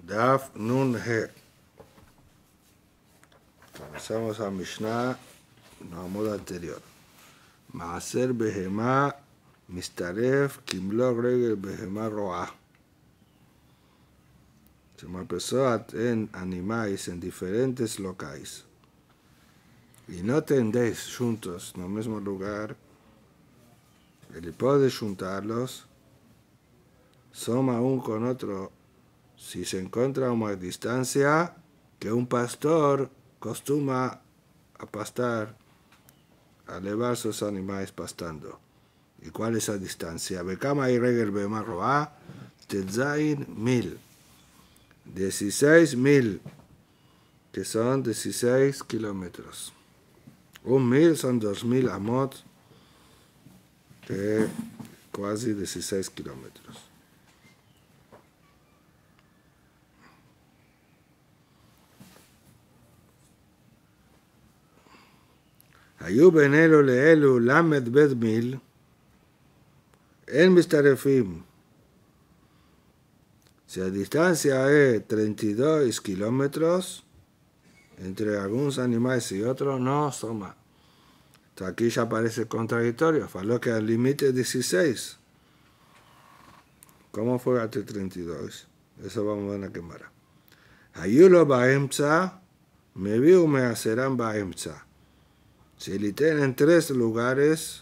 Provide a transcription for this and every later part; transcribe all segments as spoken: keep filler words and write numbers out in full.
Daf Nun He. Comenzamos a Mishnah en el modo anterior. Maaser Behemá Mistaref Kimlo Regel Behemá Roa. Se uma pessoa tem animais em diferentes locais e não tem dez juntos no mesmo lugar, ele pode juntá-los, soma um com outro si se encontra a uma distância que um pastor costuma a pastar, a levar seus animais pastando. E qual é essa distância? Bekama y regel behemá roa, tetzain mil. dieciséis mil, que son dieciséis kilómetros. Un mil son dos mil amot, que casi dieciséis kilómetros. היו בין אלו לאלו למד בית מיל, אין מסתרפים. Si la distancia es treinta y dos kilómetros, entre algunos animales y otros, no suma. Entonces aquí ya parece contradictorio, faló que el límite es dieciséis. ¿Cómo fue hasta treinta y dos? Eso vamos a ver en la quemara. Ayulo baemza, me vi me hacerán baemza. Si le tienen tres lugares,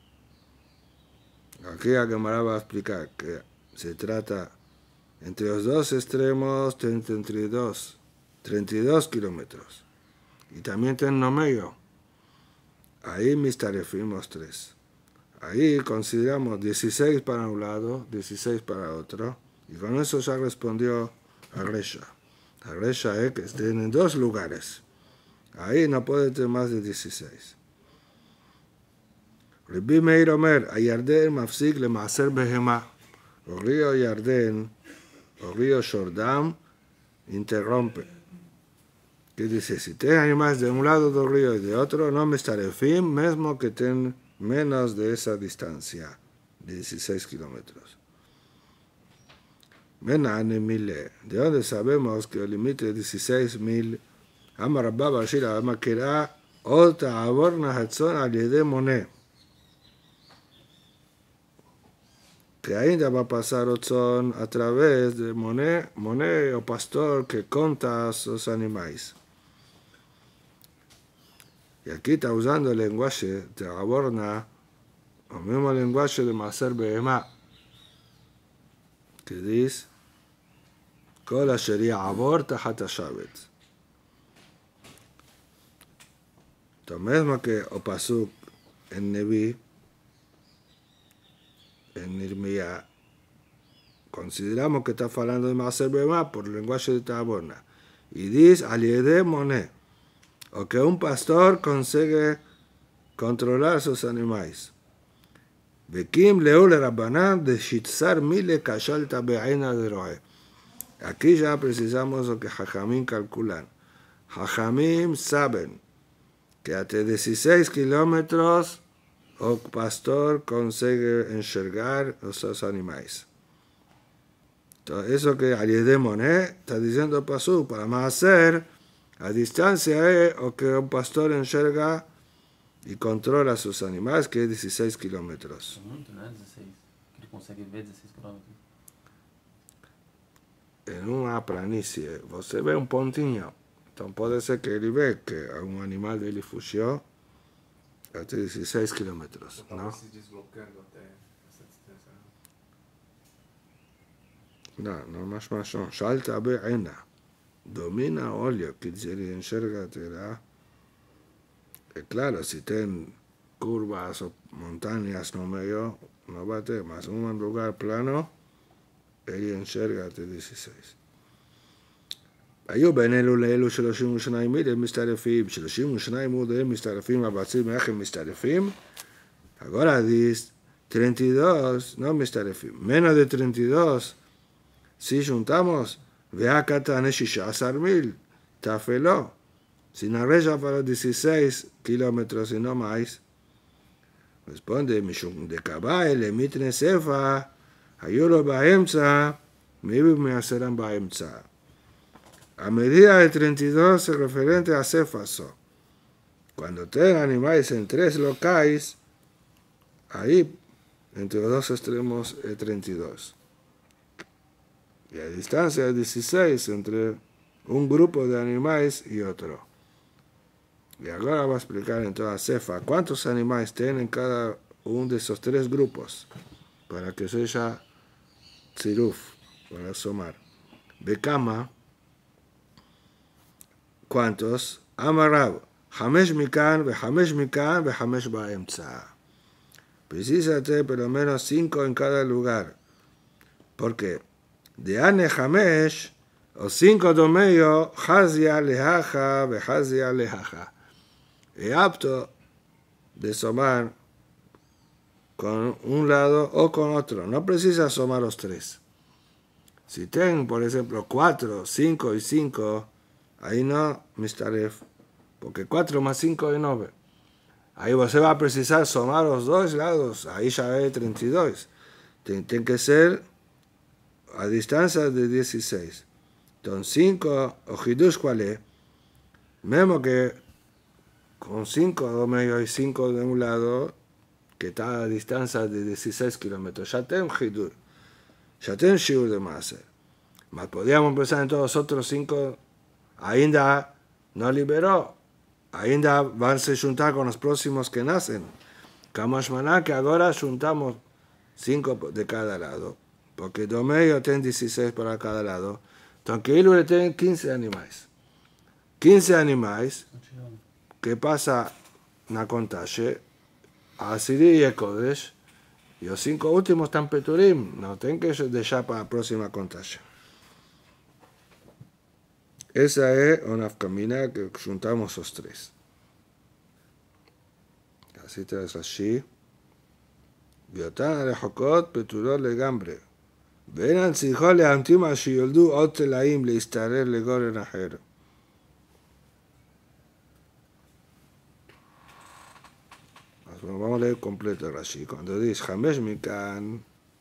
aquí la quemara va a explicar que se trata entre los dos extremos de treinta y dos, treinta y dos kilómetros. Y también tienen no medio. Ahí mistarefimos tres. Ahí consideramos dieciséis para un lado, dieciséis para otro. Y con eso ya respondió a Resha. A Resha es que estén en dos lugares. Ahí no puede tener más de dieciséis. Rabbi Meir Omer, a Yarden mafsik le maaser behemá. El río Yarden, el río Shordam, interrumpe. ¿Qué dice? Si tienen animales de un lado del río y de otro, no me estaré fin, mismo que tengan menos de esa distancia, de dieciséis kilómetros. Menane mile. ¿De dónde sabemos que el límite es dieciséis mil? Amar Rabba Bashira, Amar Kira, Ota Aborna Hatzon al Yede Moné. Que ainda va a pasar Otzon a través de Moné, Moné o pastor que conta a sus animales. Y aquí está usando el lenguaje de Aborna, o mismo lenguaje de Maaser Behemá, que dice, Kol asher ya'avor tachat hashavet. Lo mismo que o pasuk en Neví, en Irmía, consideramos que está hablando de Maaser Behemá por el lenguaje de Aborna. Y dice, al yede moné, o que un pastor consigue controlar sus animales. Bekim leule rabbanan de shitzar mile kashalta be'aina de roe. Aquí ya precisamos lo que Jajamín calculan. Jajamín saben que hasta dieciséis kilómetros el pastor consigue enxergar los animales. Entonces, eso que al yede moné está diciendo el pasú, para más hacer, a distancia es o que un pastor enxerga y controla sus animales, que es dieciséis kilómetros. Muito, né? dezesseis. Que ele consegue ver dezesseis quilômetros. En una planície, você ve un pontinho. Entonces puede ser que él ve que un animal de él fugió hasta dieciséis kilómetros, ¿no? Se deslocando até essa distância. No, no más más son. Shalta be'ena. Domina óleo, que se le enxerga, te da. Claro, si tienen curvas o montañas no medio, no va a tener más. Un lugar plano, él enxerga hasta dieciséis. היו בין אלו לאלו שלושים ושניים מיל מסתערפים, שלושים ושניים מודעים מסתערפים, הבצים מאחים מסתערפים. Ahora dice treinta y dos, no מסתערפים. Menos de treinta y dos, si juntamos, vea קטן שישה עשר mil, תפלו. Si no reja para dieciséis kilómetros y no más, responde, משום דקבאי למיתנה ספא, היו לו באמצע, מי מעשרם באמצע. A medida de treinta y dos es referente a Cefaso. Cuando ten animales en tres locais, ahí entre los dos extremos es treinta y dos. Y a distancia es dieciséis entre un grupo de animales y otro. Y ahora voy a explicar en toda Cefa cuántos animales tienen cada uno de esos tres grupos, para que sea tziruf, para sumar. Bekama, ¿cuántos? Amarab, hamesh mikan, behamesh mikan, behamesh baemtza. Precisate por lo menos cinco en cada lugar. Porque de ane hamesh, o cinco do medio, hazia lehaja, behazia lehaja. Es apto de sumar con un lado o con otro. No precisa sumar los tres. Si ten, por ejemplo, cuatro, cinco y cinco, ahí no mistaref, porque cuatro más cinco es nueve. Ahí usted va a precisar sumar los dos lados, ahí ya es treinta y dos. Tiene que ser a distancia de dieciséis. Entonces cinco, o hidush cuál es, mismo que con cinco do medio y cinco de un lado, que está a distancia de dieciséis kilómetros, ya ten hidush, ya ten shiur de maser. Mas podíamos empezar en todos los otros cinco, ainda no liberó, ainda van a se juntar con los próximos que nacen. Kamashmaná que ahora juntamos cinco de cada lado, porque do medio ten dieciséis para cada lado, entonces que él tienen quince animales. quince animales, que pasa na contaje, a Siri y Kodesh, y los cinco últimos están peturim, no tienen que dejar para la próxima contaje. Esa es una camina que juntamos los tres. Así te ves así. Viotan arejokot peturot legambre. בין הנציחו להמתים על שיולדו עוד תלאים להסתרר לגורן אחר. אז vamos a leer completo Rashi. Cuando dice חמש מכאן,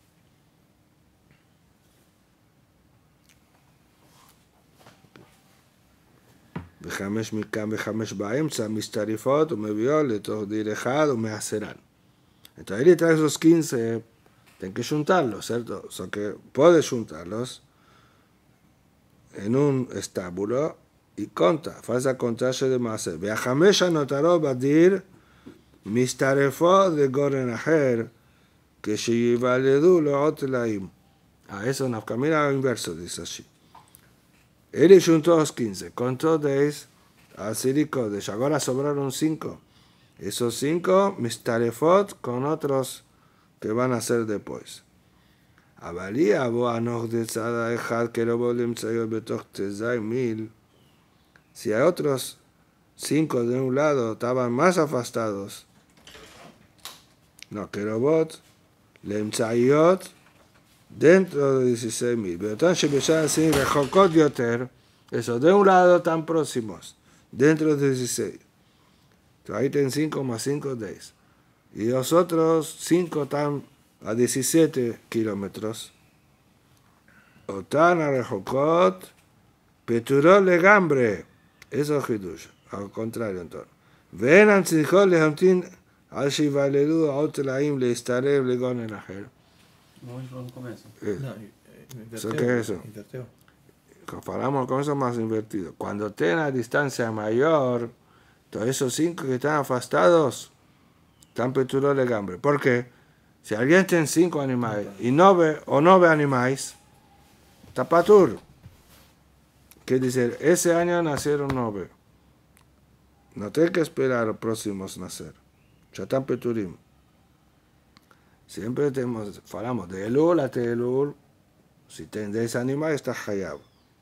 וחמש מכאן וחמש באמצע מסתריפות ומביאות לתוך דיר אחד ומעשרן. Entonces él trae esos quince, tienen que juntarlos, ¿cierto? O sea que puedes juntarlos en un estábulo y conta, falsa contaje de maser. והחמש הנותרו בדיר מסתרפות לגורן אחר כשיוולדו לעוד תלאים. Ah, eso en la camina inverso dice así. Él juntó los quince, contó diez al Siri Kodesh, ahora sobraron cinco. Esos cinco, mistarefot con otros que van a ser después. Avalí abo anoch de tzada echad que lo volem tzayot betoch tezay mil. Si hay otros cinco de un lado estaban más afastados, no, que robot lem tzayot dentro de dieciséis mil. Pero tan shebeshar así rechokot yoter, eso de un lado tan próximos, dentro de dieciséis. Entonces ahí tienen cinco más cinco, diez. Y los otros cinco están a diecisiete kilómetros. Otan arejokot, peturó legambre. Eso es hidush. Al contrario, entonces. Ven antzijot lehamtin al shivaledu a otelaim leistarev legon el ajer. Vamos no começo. Não, ¿Eso inverteu. qué es eso? Inverteu. Comparamos con eso más invertido. Cuando tenga distancia mayor, todos esos cinco que están afastados están peturó de gambre. ¿Por qué? Si alguien tiene cinco animales y nueve o nueve animales, está patur. Quiere decir, ese año nacieron nueve. No tiene que esperar a los próximos nacer. Ya están peturim. Siempre tenemos, falamos de Elul a Elul. Si tienen diez animales, está hayab.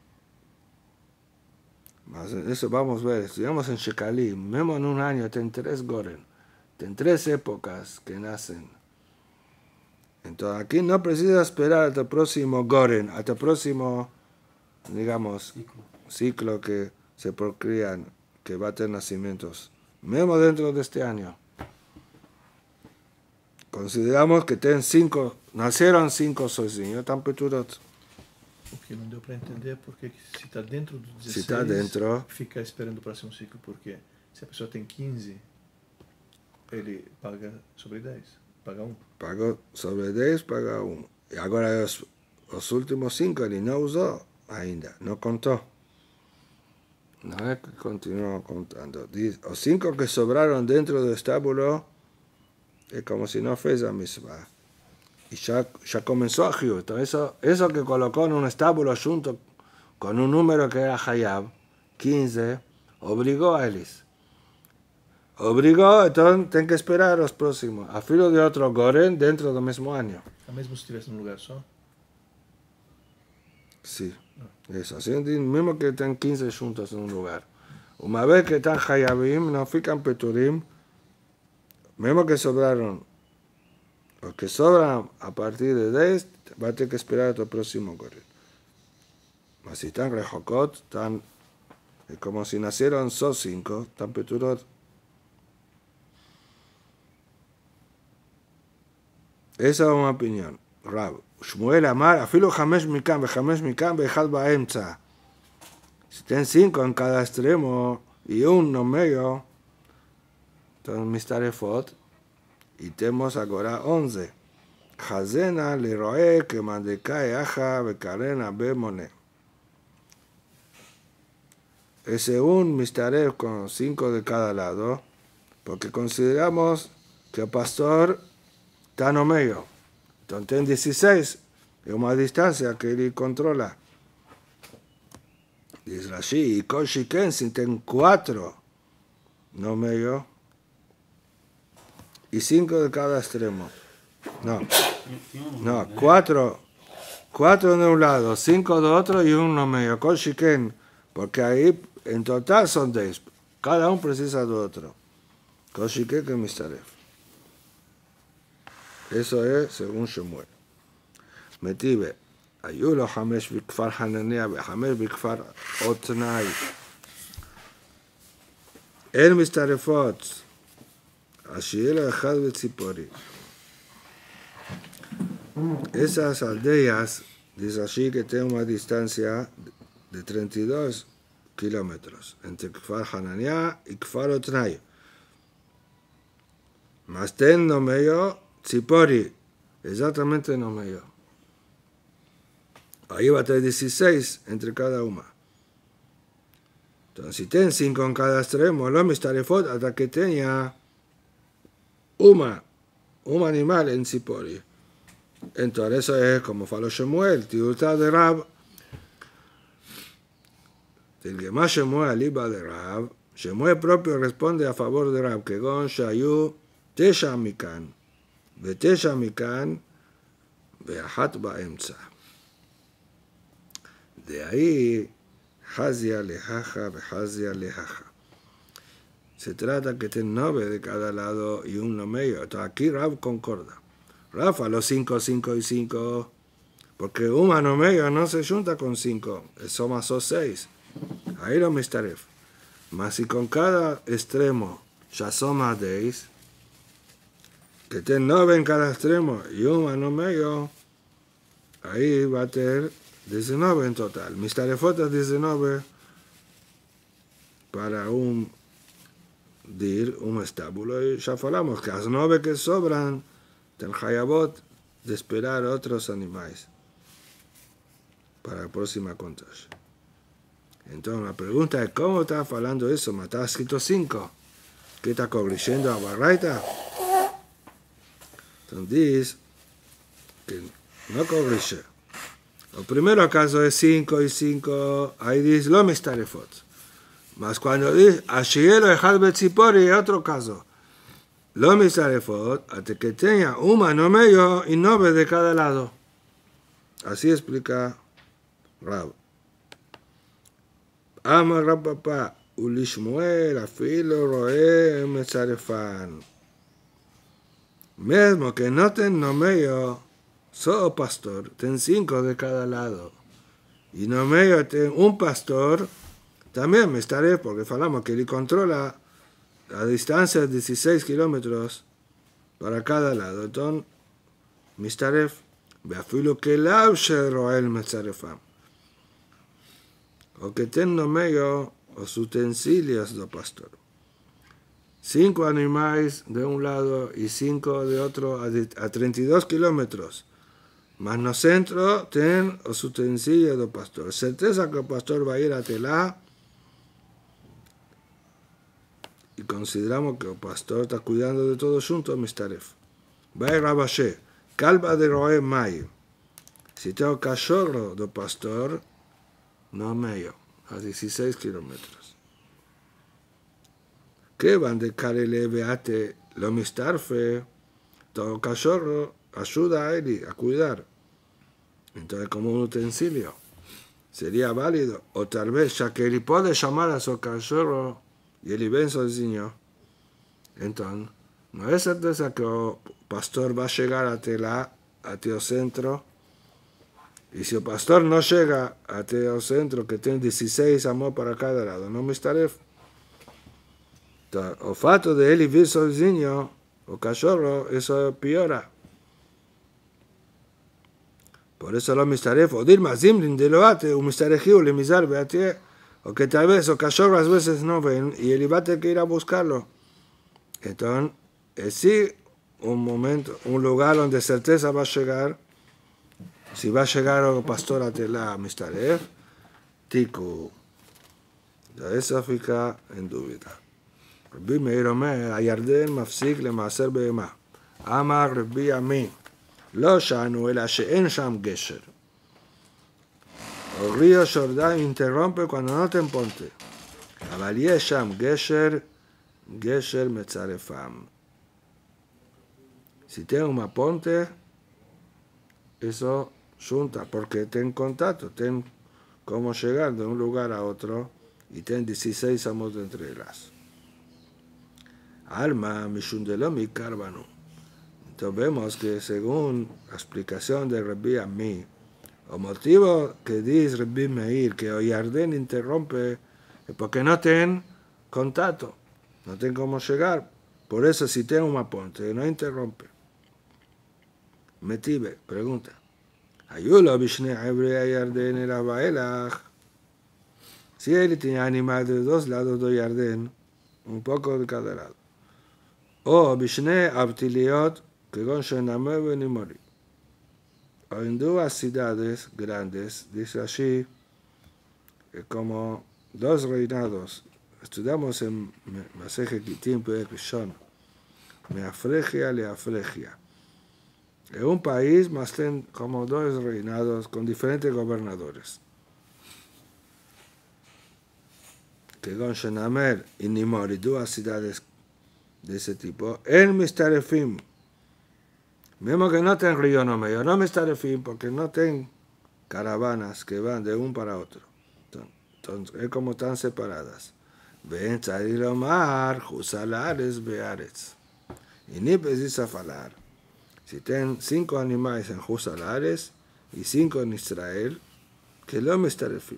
Mas eso vamos a ver, estudiamos en Shekalim, mismo en un año, tienen tres Goren, tienen tres épocas que nacen. Entonces aquí no precisa esperar hasta el próximo Goren, hasta el próximo, digamos, Ciclo. ciclo que se procrean, que va a tener nacimientos, mismo dentro de este año. Consideramos que tienen cinco, nacieron cinco sozinhos, están peturos. O que não deu para entender é porque se está dentro do dezesseis, se está dentro, fica esperando o próximo ciclo, porque se a pessoa tem quinze, ele paga sobre dez, paga um. pagou sobre dez, paga um. E agora os, os últimos cinco ele não usou ainda, não contou. Não é que continuou contando. Diz, os cinco que sobraram dentro do estábulo é como se não fez a misma. Y ya, ya comenzó a Hiu. Entonces eso, eso que colocó en un estábulo junto con un número que era Hayab, quince, obligó a Elis. Obligó, entonces tienen que esperar los próximos. A filo de otro Goren dentro del mismo año. A mesmo se estivesse num lugar só? Sí, eso. Así mismo que están quince juntos en un lugar. Una vez que están Hayabim, no fican Peturim, mismo que sobraron. Los que sobran a partir de diez, va a tener que esperar hasta el próximo Goren. Mas si están Rejokot, están como si nacieron solo cinco, están Peturot. Esa es una opinión. Rab. Shmuel Amar, afilo Hamesh Mikam, Hamesh Mikam, Bejad Baemza. Si tienen cinco en cada extremo y uno medio, entonces Mistarefot. Y tenemos ahora once. Hazena le roe que mandecae aja becarena bemone. Ese un mistaref con cinco de cada lado, porque consideramos que el pastor está no medio. Entonces en dieciséis es una distancia que él controla. Dice Rashi, y con Shiken si ten cuatro no medio. Y cinco de cada extremo. No, no, cuatro, cuatro de un lado, cinco de otro y uno medio. Con Shiken, porque ahí en total son diez. Cada uno precisa de otro. Con Shiken que Mistaref. Eso es según Shemuel. Metive, ayulo Hamesh Bikfar Hanania, Hamesh Bikfar Otnai. El Mistarefot. Ashiela Ejad Betzipori. Esas aldeas, dice así que tienen una distancia de treinta y dos kilómetros entre Kfar Hanania y Kfar Otnai. Más ten no medio Tzipori, exactamente no medio. Ahí va a tener dieciséis entre cada una. Entonces, si ten cinco en cada extremo, lo Mistarefot hasta que tenga Uma, un animal en Tzipori. Entonces eso es como faló Shemuel, Tiutá de Rab. El que más Shemuel iba de Rab, Shemuel propio responde a favor de Rab, que Gon Shayu Tesha Mikan, Ve Tesha Mikan, Ve Ahat Baemza. De ahí, Hazia Lejaja, Ve Hazia Lejaja. Se trata que ten nueve de cada lado y uno medio. Entonces aquí Rab concorda. Rafa, los cinco, cinco y cinco, porque un mano medio no se junta con cinco, eso más o seis. Ahí lo mistaref. Mas si con cada extremo ya son más diez, que ten nueve en cada extremo y un mano medio, ahí va a tener diecinueve en total. Mistarefot es diecinueve para un dir, un estábulo, y ya hablamos que las nueve que sobran del Hayabot de esperar otros animales para la próxima contaje. Entonces la pregunta es, ¿cómo está hablando eso? ¿Me está escrito cinco? ¿Qué está corrigiendo a Barraita? Entonces dice que no corrige. Lo primero caso es cinco y cinco, ahí dice lo mistarefot. Mas cuando dice Ashielo Ejad Betzipori es otro caso. Lo mistarefot, hasta que tenga un mano medio y nueve de cada lado. Así explica Rab. Amar Rab Papá, Ulishmuel, Afilo, Roe, Metzarefan. Mesmo que no ten no medio, solo pastor, ten cinco de cada lado. Y no medio ten un pastor, también me estaré, porque falamos que él controla la distancia de dieciséis kilómetros para cada lado. Entonces, Mistaref, Beafilo que el Roel Metzarefam. o que ten no medio os utensilios do pastor. Cinco animais de un lado y cinco de otro a treinta y dos kilómetros. Mas no centro ten os utensilios do pastor. Certeza que o pastor va a ir até lá y consideramos que el pastor está cuidando de todo junto, mistaref. Vai Rabashé, calva de roe mai. Si tengo cachorro do pastor, no medio, a dieciséis kilómetros. Que van de carele beate lo mistarfe, todo cachorro ayuda a él a cuidar. Entonces, como un utensilio, sería válido. O tal vez, ya que él puede llamar a su cachorro y él ven sozinho, entonces, no es certeza que el pastor va a llegar hasta la, hasta el centro. Y si el pastor no llega hasta el centro, que tiene dieciséis amor para cada lado, no me estaré. Entonces, el fato de él vir sozinho, o cachorro, eso piora. Por eso lo mistaref, o dir más zimlin de lo ate, un mistarejiu le misar beate, o que tal vez o cachorro a veces no ven, y él va a tener que ir a buscarlo. Entonces, es sí un momento, un lugar donde certeza va a llegar, si va a llegar el pastor a la mistaref, tiku. Eso fica en duda. Rabbi Meir omer, הירדן מפסיק למעשר בהמה. אמר רבי עמי, לא shanu, אלא שאין שם גשר. El río Jordán interrumpe cuando no te ponte. אבל יש שם גשר, גשר מצרפם. Si tiene una ponte, eso junta, porque ten contacto, ten cómo llegar de un lugar a otro, y ten dieciséis amos entre ellas. Alma, mishundelomi carbano. Entonces vemos que según la explicación de Rabbi Ami, el motivo que dice Rabbi Meir que el Yardén interrumpe es porque no tienen contacto, no tienen cómo llegar. Por eso si tiene una ponte, no interrumpe. Metive, pregunta. Ayulo bishne hebrei Yardén era baelach. Si él tiene animal de dos lados del Yardén, un poco de cada lado. O bishne abtiliot que gon shenameh benimori. O en dos ciudades grandes, dice así, como dos reinados. Estudiamos en Maseje Kitim Perek Rishon, Meafregia Leafregia. En un país más ten como dos reinados con diferentes gobernadores. Que gon shenameh y Nimori, dos ciudades de ese tipo. En mistarefim. Mismo que no ten río no medio, no mistarefim, porque no ten caravanas que van de un para otro. Entonces, es como están separadas. Ven, Tzadilomar, Jusalares, Bearetz. Y ni precisa hablar. Si ten cinco animales en Jusalares y cinco en Israel, que lo mistarefim.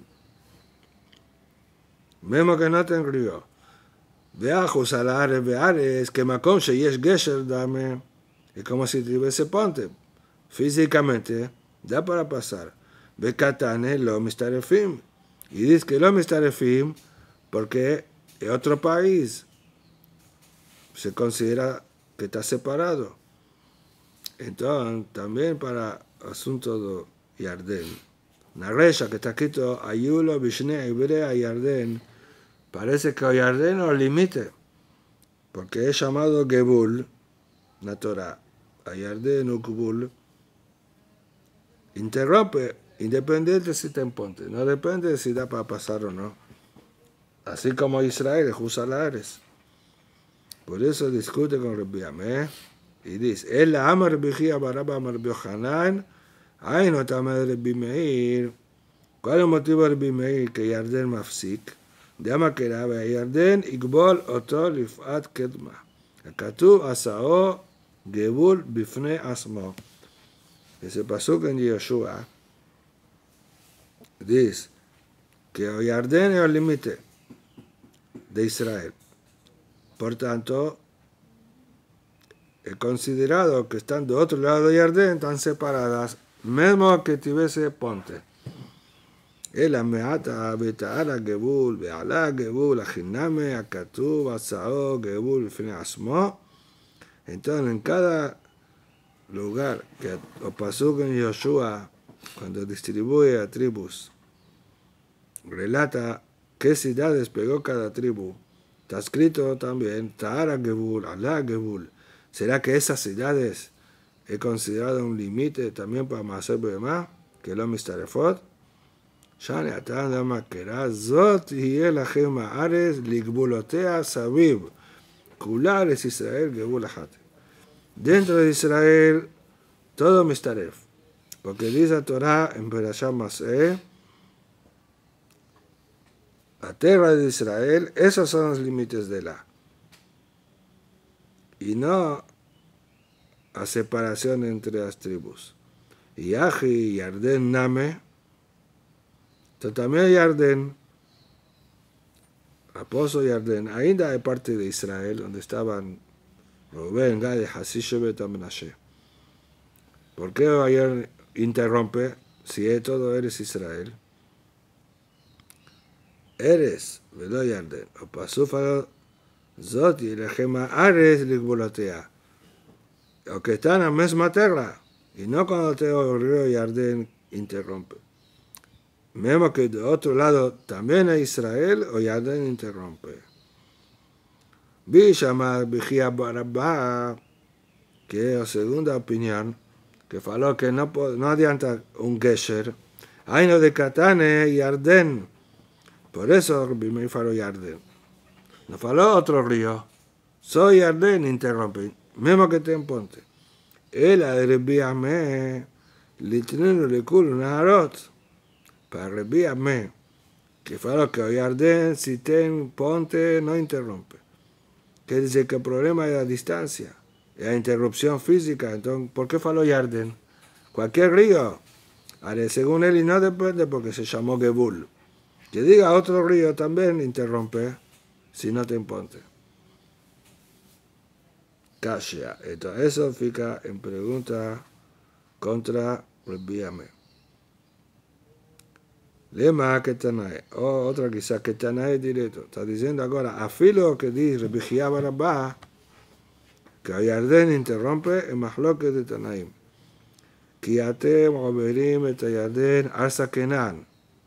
Mismo que no ten río. Vea Jusalares, Bearetz, que Makom Sheyesh Gesher dame. Es como si tuviese ponte. Físicamente, da para pasar. Ve Katane, lo mistarefim. Y dice que lo mistarefim porque en otro país se considera que está separado. Entonces, también para asunto de Yardén. La reya que está escrito Ayulo, Bishne, Ibrea, Yardén, parece que el Yardén no limite, porque es llamado Gebul, la Torah. A Yardén o Gebul interrumpe, independiente si está en ponte, no depende de si da para pasar o no. Así como Israel, Jusalares. Por eso discute con Rabbi Amé y dice, él ama Rabbi Jia Baraba Rabbi Yohanan, ay no te ama Rabbi Meir. ¿Cuál es el motivo de Rabbi Meir que Yardén mafsik? De ama que era Yardén Igbol Oto Lifat Kedma. El Katuv Asao Gebul Bifne Asmo. Ese pasuk en Yoshua dice que el Yardén es el límite de Israel. Por tanto, he considerado que están de otro lado de Yardén, están separadas, mismo que tuviese ponte. אלא מעתה בתעל הגבול, ועלה הגבול, החינמה, הכתוב, הצעו, גבול בפני עצמו. Entonces, en cada lugar que o pasó en Yoshua, cuando distribuye a tribus, relata qué ciudades pegó cada tribu. Está escrito también, Ta'ara Gebul, Alá Gebul. ¿Será que esas ciudades he considerado un límite también para Maaser Behemá, que lo mistarefot? Shani Atan Dama Kera, Zot y el Ajem Ares, Ligbulotea Sabib, Kulares Israel Gebul Ahat. Dentro de Israel, todo mistaref. Porque dice la Torah en Perashá Maseh, la tierra de Israel, esos son los límites de la. Y no a separación entre las tribus. Y Aji y Yarden Name, también Yarden, Raposo Yarden, ainda hay parte de Israel donde estaban Rubén, Gad, Hasish, Bet, Menashe. ¿Por qué ayer interrumpe si es todo eres Israel? Eres, Velo Yarden, o Pasúfalo, Zot y Lejema Ares, Ligbolotea. O que están en la misma tierra, y no cuando te el río Yarden interrumpe. Vemos que de otro lado también es Israel o Yarden interrumpe. Bishama Bijia Barabá, que es la segunda opinión, que faló que no, no adianta un Gesher. Hay no de Katane y Yarden. Por eso Bimei faló Yarden. No faló otro río. Soy Yarden, interrumpe. Mismo que te en ponte. El adrebiame, litneno le culo Naharot. Para rebiame, que faló que Yarden, si ten ponte, no interrumpe. Que dice que el problema es la distancia, es la interrupción física. Entonces, ¿por qué faló Yarden? Cualquier río. Ahora, según él, y no depende porque se llamó Gebul. Que diga otro río también interrumpe, si no te imponte. Kashia. Entonces, eso fica en pregunta contra Rebiame. Lema que Tanae, o otra quizá que Tanae directo. Está diciendo ahora, afilo que dice Rebijía Barabá, que a Yarden interrumpe el mahloque de Tanaim. Kiatem oberim et Yarden arsa Kenan.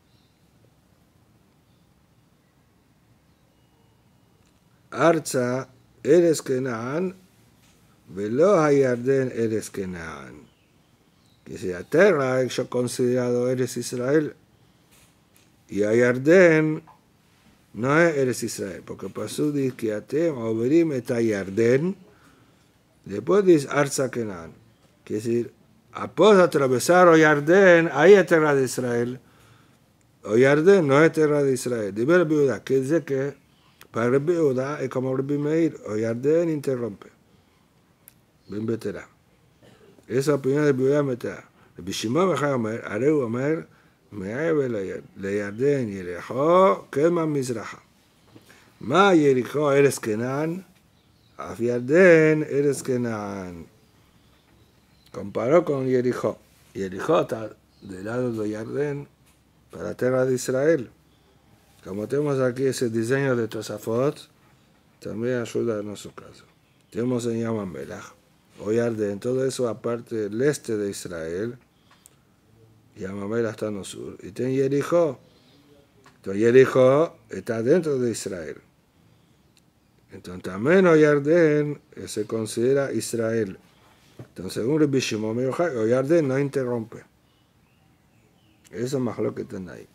Arza eres Kenan, velo a Yarden eres Kenan. Que si la tierra es considerado eres Israel, y a Yarden no es eres Israel, porque pasó dice que atem oberim et Yarden, después dice Arza Kenan, que decir, após atravesar o Yarden, ahí es tierra de Israel, o Yarden no es tierra de Israel. Dice Rabbi Yehuda, que dice que para Rabbi Yehuda es como Rabbi Meir, o Yarden interrumpe. Ben betera. Esa opinión de Rabbi Yehuda metera. Rabbi Shimon Bechai Omer, Areu Omer, מעבר לירדן יריחו כמה מזרחה. מה יריחו ארץ כנען? אף ירדן ארץ כנען. Comparó con Jericó. Jericó está del lado de Yarden para la tierra de Israel. Como tenemos aquí ese diseño de Tosafot, también ayuda en nuestro caso. Tenemos en Yam Melach o Yarden, todo eso aparte del este de Israel. Yamamela está en el sur. Y tiene Jericó. Entonces Jericó está dentro de Israel. Entonces también o Yarden se considera Israel. Entonces según Rabbi Shimon ben Yochai, o Yarden no interrumpe. Eso es más lo que tiene ahí.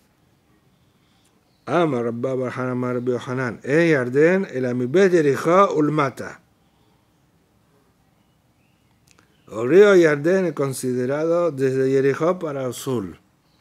Ama Rabba bar Hanan Rabbi Yohanan. En Yarden el amibet Jericó ulmata. El río Yarden es considerado desde Jericó para el sur.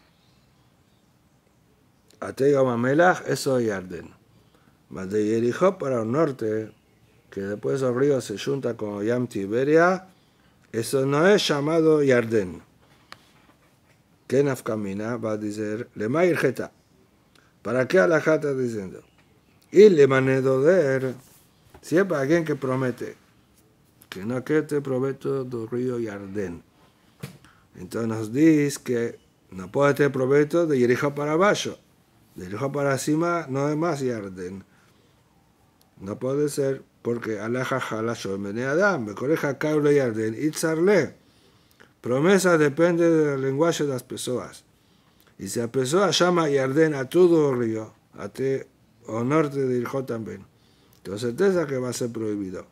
Hasta Yam Melach, eso es Yarden. Mas de Jericó para el norte, que después el río se junta con Yam Tiberia, eso no es llamado Yarden. ¿Qué nafkamina va a decir? Lema irjeta. ¿Para qué alajá está diciendo? Y le manedoder, siempre alguien que promete que no que te prometo del río Yarden. Entonces nos dice que no puede tener provecho de Jericó para abajo. De Jericó para cima no es más Yarden. No puede ser porque Alaja Jalasho Bene Adam, me coleja Cable Yarden, Itzarle. Promesa depende del lenguaje de las personas. Y si la persona llama Yarden a todo el río, a te, o norte de Jericó también, entonces certeza que va a ser prohibido.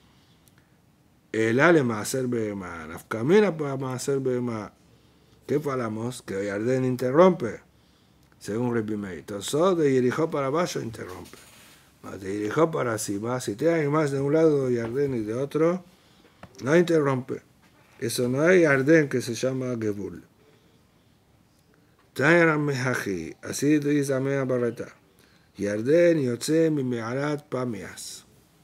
El alema hacer bema, la camina para hacer bema. ¿Qué falamos? Que Yarden interrumpe, según Rebbi Meir. Entonces, de Jericó para abajo interrumpe. Mas de Jericó para arriba, si te hay más de un lado de Yarden y de otro, no interrumpe. Eso no hay Yarden que se llama Gebul. Tayaram Mehaji, así dice Amea Barreta. Yarden yotze mi me'arat pamias.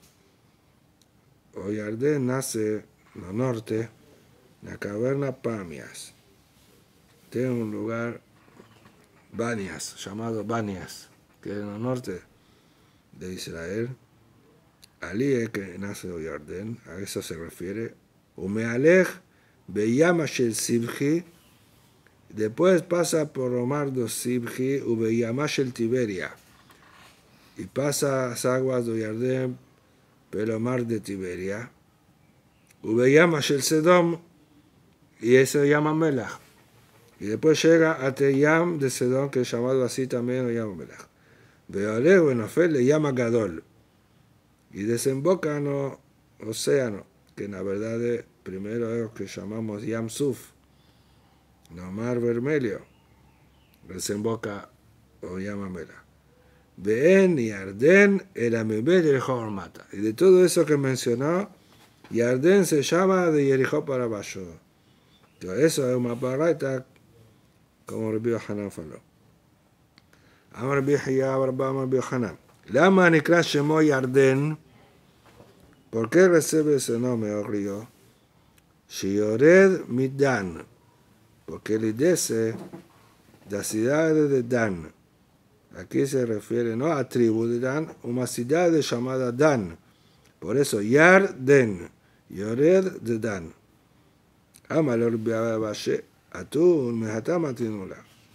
O Yarden nace en el norte, en la caverna Pamias. Tiene un lugar, Banias, llamado Banias, que es en el norte de Israel. Allí es que nace el Yarden, a eso se refiere. Umealej beyama shel Sibji, después pasa por Omar do Sibji, ubeyama shel Tiberia, y pasa las aguas de Yarden pero mar de Tiberia, ubeyama shel Sedom, y eso se llama Melach. Y después llega a Teyam de Sedón, que es llamado así también, lo llama Melach. Beoleh Benofel le llama Gadol. Y desemboca en el océano, que en la verdad es primero es lo que llamamos Yam Suf, no mar vermelho. Desemboca o llama Melach. Be'en Yarden era Mebel Jericó mata. Y de todo eso que mencionó, Yarden se llama de Jericó para abajo. Entonces, eso es una parraita como Rabbi Yohanan faló. Amar Rabbi Yahya Barba Amar Rabbi Yohanan. Lama nikra shemo Yarden. ¿Por qué recibe ese nombre el río? Sheyored midan. Porque él dice de la ciudad de Dan. Aquí se refiere no a tribu de Dan, una ciudad llamada Dan. Por eso Yarden, Yored de Dan. Amalor Biabashe, Atun Mehatamatínula.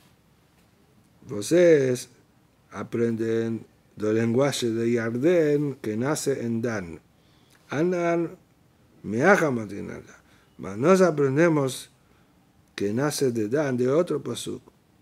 Ustedes aprenden del lenguaje de Yarden que nace en Dan. Anan Mehatamatínula. Mas nos aprendemos que nace de Dan, de otro pasuk.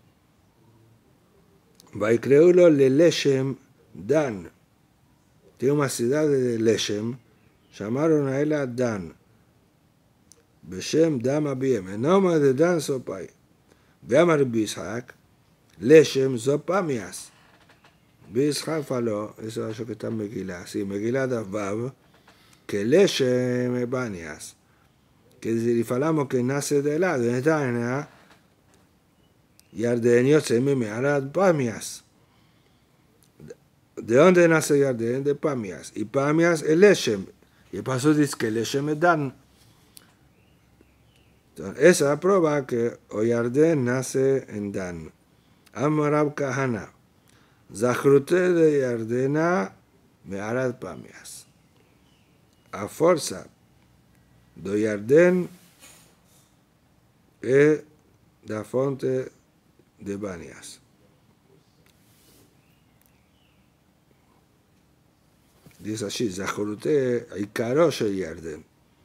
Vaikreulo le Leshem Dan. Tiene una ciudad de Leshem, llamaron a ella Dan. Beshem Dam Abiem, el nombre de Dan Sopai. Veamar Bishak, Leshem Zopamias. Bishak faló, eso es lo que está en Megilá, sí, Megilá de Vav, que Leshem es Banias. Que si falamos que nace de lado, en esta Yarden yotze mi me'arat Pamias. ¿De dónde nace Yarden? De Pamias. Y Pamias es Leshem. Y el paso dice que Leshem es Dan. Entonces, esa prueba que o Yarden nace en Dan. Amrab Kahana. Zachrute de Yardena me'arat Pamias. A fuerza de Yarden es la fuente de Banias. Dice así, Zachrute Ikaro shel Yarden.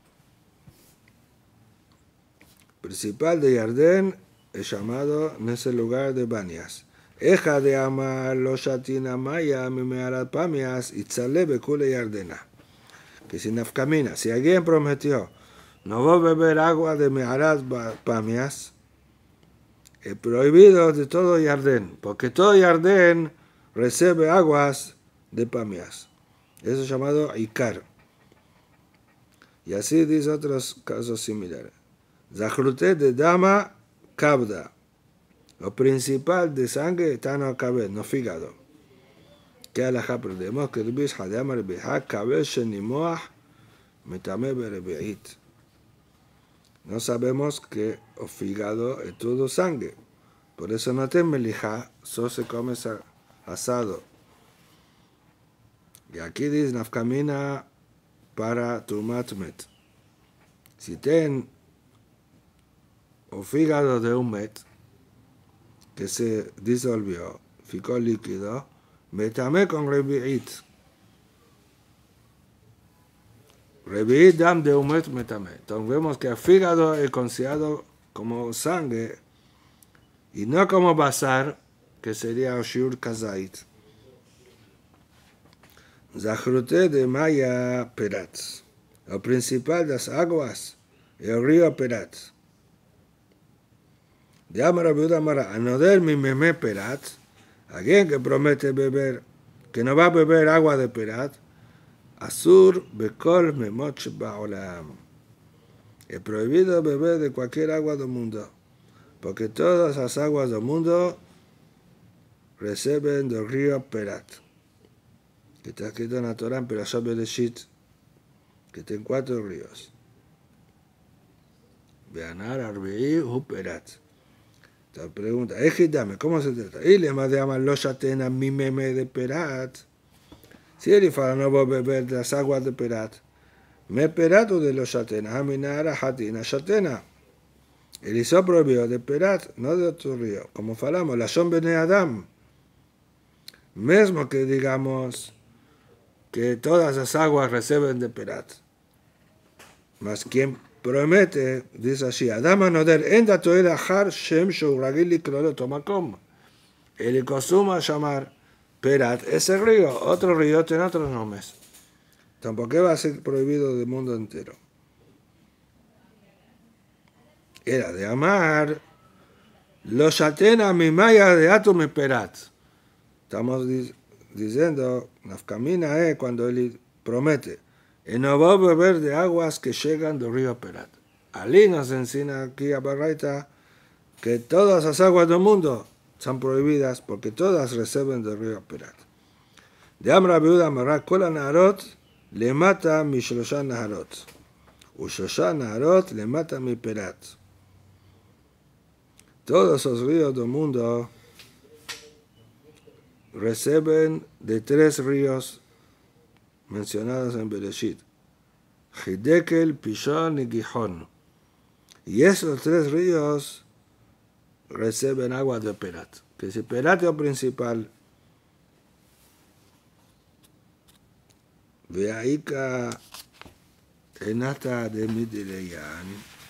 Principal de Yarden es llamado en ese lugar de Banias. Eja de Amar lo shatina maya mi me'arat Pamias itzale bekule Yardena. Que si nafkamina, si alguien prometió no voy a beber agua de me'arat Pamias, es prohibido de todo Yarden, porque todo Yarden recibe aguas de Pamias. Eso es llamado Ikar. Y así dice otros casos similares. Zachrute de Dama Kabda. Lo principal de sangre está en el cabello, no fígado. Que alajá aprendemos que el Bishá de Amar Bihá cabel shenimoah metame berebeit. No sabemos que el fígado es todo sangre. Por eso no te melija, solo se come asado. Y aquí dice nafkamina para Tumat Met. Si ten el fígado de un met, que se disolvió, ficó líquido, metamé con revi'it. Revi'it dam de umet metamé. Entonces vemos que el fígado es considerado como sangre y no como basar, que sería shiur kazait. Zachrute de Maya Peratz. El principal de las aguas, el río Peratz. De Amara Viuda Mara, Anoder mi meme Peratz, alguien que promete beber, que no va a beber agua de Perat, Asur Bekol Memoch Baolam. Es prohibido beber de cualquier agua del mundo, porque todas las aguas del mundo reciben del río Perat, que está escrito en la Torah en Perashat Bereshit, que tiene cuatro ríos. Beanar Arbeí u Perat. Entonces pregunta, Ejidame, ¿cómo se trata? Y le más llama los atena mi meme de Perat. Si él fala no voy a beber de las aguas de Perat, me Perat o de los atena, aminara hatina shatena. El hizo prohibido de Perat, no de otro río. Como falamos, la son bene Adam. Mesmo que digamos que todas las aguas reciben de Perat. Mas quien promete, dice así, Adam anoder enda toel achar shem shuragil likrolo tomakom. El consuma llamar Perat ese río, otro río tiene otros nombres. Tampoco va a ser prohibido del mundo entero. Era de amar los atena mi maya de atum Perat. Estamos diciendo, nafkamina es cuando él promete, y no va a beber de aguas que llegan del río Perat. Ali nos enseña aquí a Baraita que todas las aguas del mundo son prohibidas porque todas reciben del río Perat. De Amra Viuda Mará, Kola Naharot le mata mi Shlosha Naharot. U Shlosha Naharot le mata mi Perat. Todos los ríos del mundo reciben de tres ríos mencionados en Bereshit, Hidekel, Pishon y Gihon. Y esos tres ríos reciben agua de Perat. Que si Perat es el principal, Veaika Enata de Midileyan,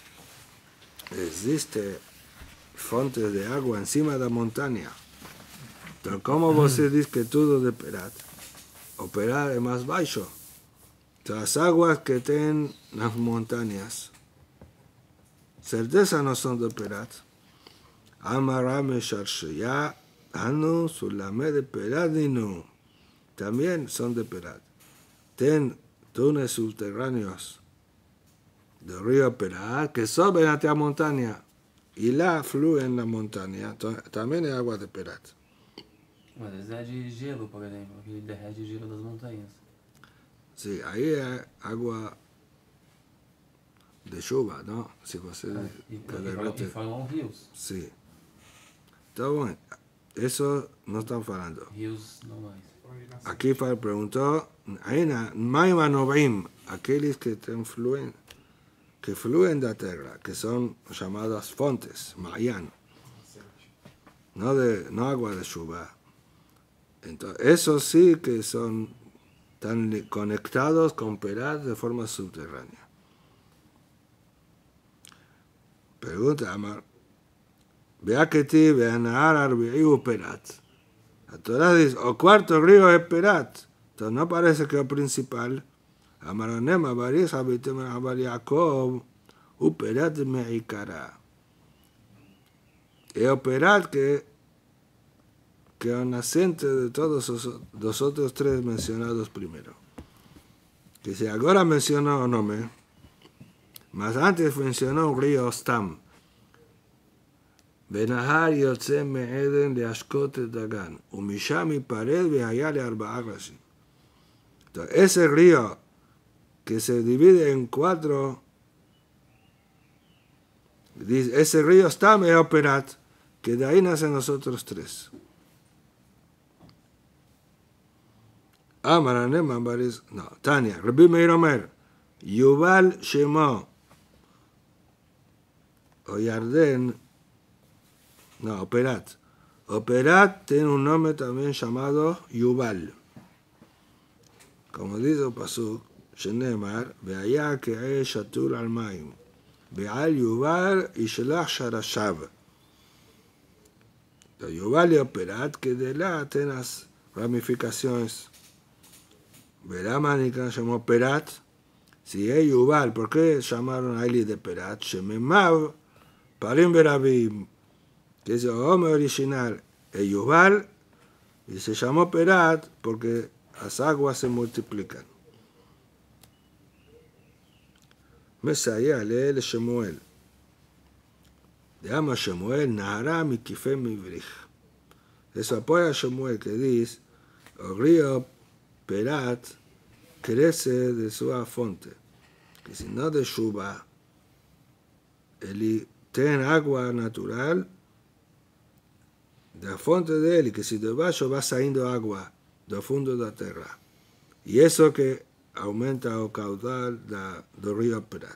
existe fuentes de agua encima de la montaña. Pero ¿cómo vos dices que todo de Perat? O Perat es más bajo. Las aguas que tienen las montañas, certeza no son de Perat. Amarame Sharshiya, Anu, Sulame de Perat y no. También son de Perat. Tienen túneles subterráneos del río Perat que suben hacia la montaña y la fluyen en la montaña. También hay agua de Perat. Mas vezes é de gelo, por exemplo, que derrete o gelo das montanhas. Sí, ahí hay agua de chuva, ¿no? Si você Ah, e, que e, derrete. e falam rios. Sí. Então, bueno, eso no están falando. Rios normais. Aquí Far preguntó, Aina, Maima Novim, aquellos que fluyen, que fluyen de la tierra, que son llamadas fuentes, Mayan, no, de, no agua de chuva. Entonces, esos sí que son tan conectados con Perat de forma subterránea. Pregunta, Amar, vea que ti, vea Nahar Arbi'iu Perat. La Torah dice, o cuarto río es Perat. Entonces no parece que es el principal. Amaronem, Abaris, Habitem, Abar Yaakov, u Perat Me'ikara. Es el Perat que que es naciente de todos los otros tres mencionados primero. Que si ahora mencionó un nombre, más antes mencionó un río Stam. Benahar Yotze Me'eden de Ashkot Dagan, Umishami Pared Behayale Arba'a Rashim. Entonces, ese río que se divide en cuatro, ese río Stam es Perat, que de ahí nacen los otros tres. Amaranem Ambaris, no, Tania, Rabbi Meir Omer, Yuval Shemo, o Yarden, no, Perat, Operat tiene un nombre también llamado Yuval. Como dice el pasuk, Shenemar, veaya que hay shatul al maim, veal Yuval y shelach sharashav. Yuval y Operat, que de la tienen las ramificaciones. Verá, manica, llamó Operat. Si es Yuval, ¿por qué llamaron a él de Perat? Shememav, parim berabim, que es el hombre original, es Yuval, y se llamó Perat porque las aguas se multiplican. Mesaya, lee el Shemuel. Llama Shemuel, Nahara mikife mivrich. Eso apoya a Shemuel que dice, el río Perat crece de su fuente. Que si no de Shuba, él tiene agua natural de la fuente de él, y que si debajo va saliendo agua del fondo de la tierra. Y eso que aumenta el caudal da, del río Perat.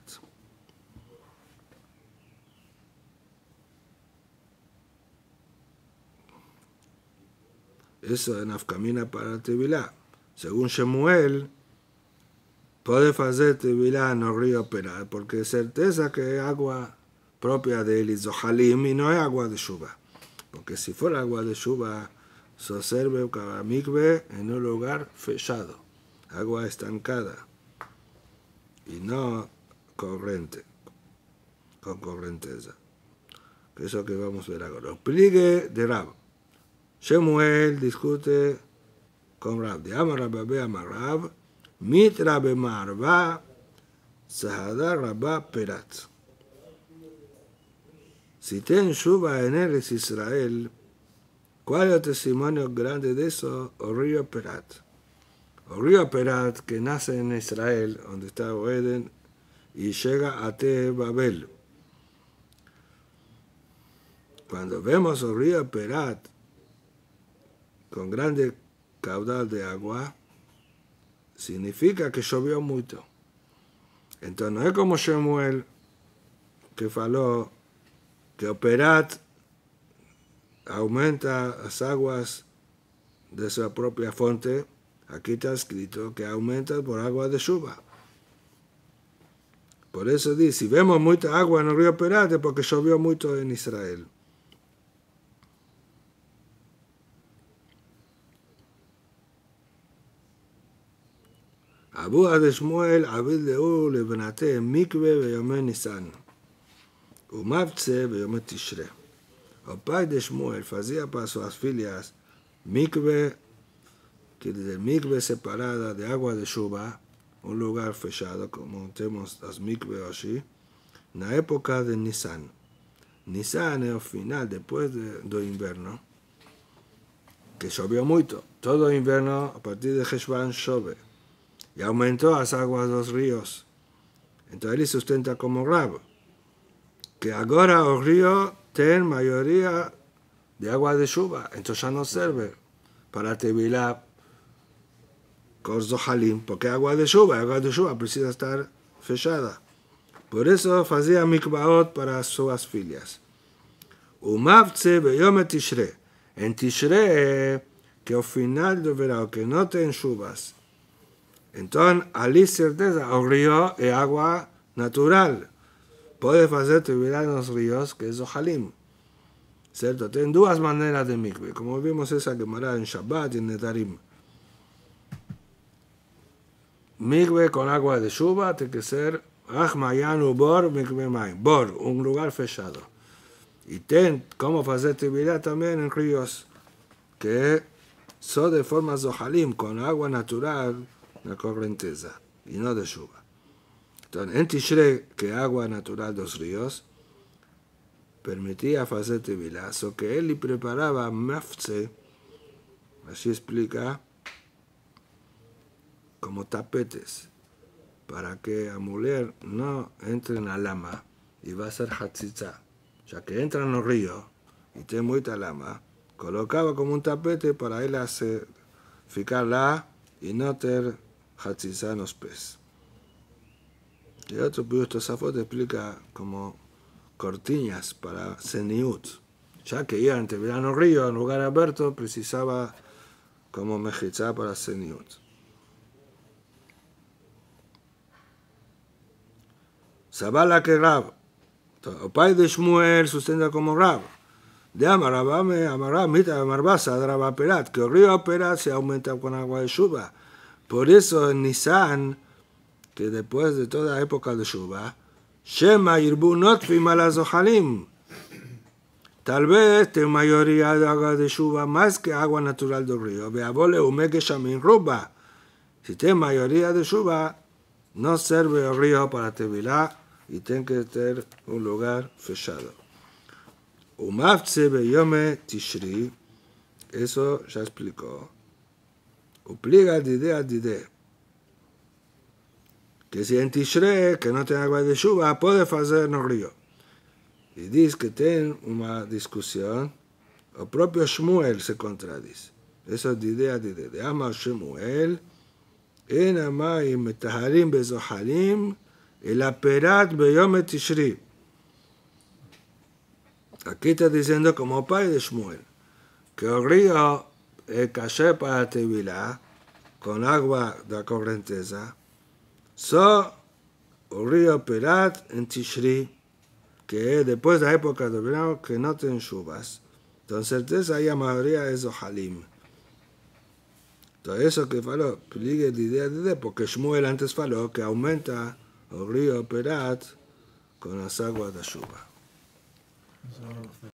Eso es nafkamina para Tevilá. Según Shemuel, puede hacer Tevilá en el río Perat, porque es certeza que es agua propia de él, Zohalim, y no es agua de Shuba. Porque si fuera agua de Shuba, se sirve cada mikve en un lugar fechado, agua estancada, y no corriente, con corrienteza. Eso es lo que vamos a ver ahora. El pligue de Rab. Shemuel discute con Rab. De Amar Rabbe Amar Rab, mit Rabbe Marva, Sahada Rabba Perat. Si ten Shuba en Eretz Israel, ¿cuál es el testimonio grande de eso? El río Perat. El río Perat que nace en Israel, donde está Eden, y llega a Te Babel. Cuando vemos el río Perat con grande caudal de agua, significa que llovió mucho. Entonces no es como Shemuel, que faló que el Perat aumenta las aguas de su propia fuente. Aquí está escrito que aumenta por agua de Shuba. Por eso dice, si vemos mucha agua en el río Perat es porque llovió mucho en Israel. Abu de Shmuel, Abid de U, Lebenate, Mikve, Beyome Nisan. Umavtse, Beyome Tishre. El pai de Shmuel hacía para sus filhas mikve, que desde mikve separada de agua de Shuba, un lugar fechado, como tenemos las mikve así, en la época de Nisan. Nisan es el final, después de, del invierno, que llovió mucho. Todo invierno, a partir de Heshvan, llueve. Y aumentó las aguas de los ríos. Entonces él sustenta como Rab, que ahora el río tiene mayoría de agua de Shuba, entonces ya no sirve para Tevilá con Zohalim, porque agua de Shuba, agua de Shuba precisa estar fechada. Por eso hacía mikvaot para sus filhas. Umavtse beyome Tishre. En Tishre, que al final del verano, que no tiene Shubas, entonces, allí certeza, el río es agua natural. Puedes hacer Tevilá en los ríos, que es Zohalim. ¿Cierto? Tienen dos maneras de mikve, como vimos esa Gemara en Shabbat y en Nedarim. Mikve con agua de Shuba tiene que ser Ach Mayanu Bor Mikve May. Bor, un lugar fechado. Y ten cómo hacer Tevilá también en ríos que son de forma Zohalim, con agua natural, la corrienteza, y no de Shuba. Entonces, en Tishre, que agua natural de los ríos, permitía hacer Tevilá, so que él le preparaba mafze, así explica, como tapetes, para que la mujer no entre en la lama y va a ser hatzitza. Ya que entra en el río y tiene mucha lama, colocaba como un tapete para él hacer, ficarla y no tener hatzitza en los pies. Y otro Pirush Tosafot explica como cortinas para seniut, ya que iban entre verano río en lugar abierto, precisaba como mejizá para seniut. Sabala que Rab. O pai de Shmuel sustenta como Rab. De Amarabame, Amarab, Mita, Amarbasa, Draba Perat, que el río Perat se aumenta con agua de Shuba. Por eso en Nisan, que después de toda época de Shuba, Shema Irbu Notfi Malazohalim. Tal vez tenga mayoría de agua de Shuba más que agua natural del río. Veabole Umeke Shamin Ruba. Si tiene mayoría de Shuba, no sirve el río para Tevilá y tiene que tener un lugar fechado. Umafze Beyome Tishri, eso ya explicó. Upliga Dide a Dide. Que si en Tishre, que no tiene agua de Shuba, puede hacer en el río. Y dice que tiene una discusión, el propio Shmuel se contradice. Eso es Dide a Dide. De Ama Shmuel, en Ama y Metaharim Bezohalim, el Aperat Beyome Tishri. Aquí está diciendo como pai de Shmuel, que el río es caché para Tevilá, con agua de la corrienteza, so el río Perat en Tishri, que es después de la época de verano que no tienen chubas. Entonces, certeza hay mayoría es Ohalim. Todo eso que faló, pligue de idea de porque Shmuel antes faló que aumenta el río Perat con las aguas de Shuba.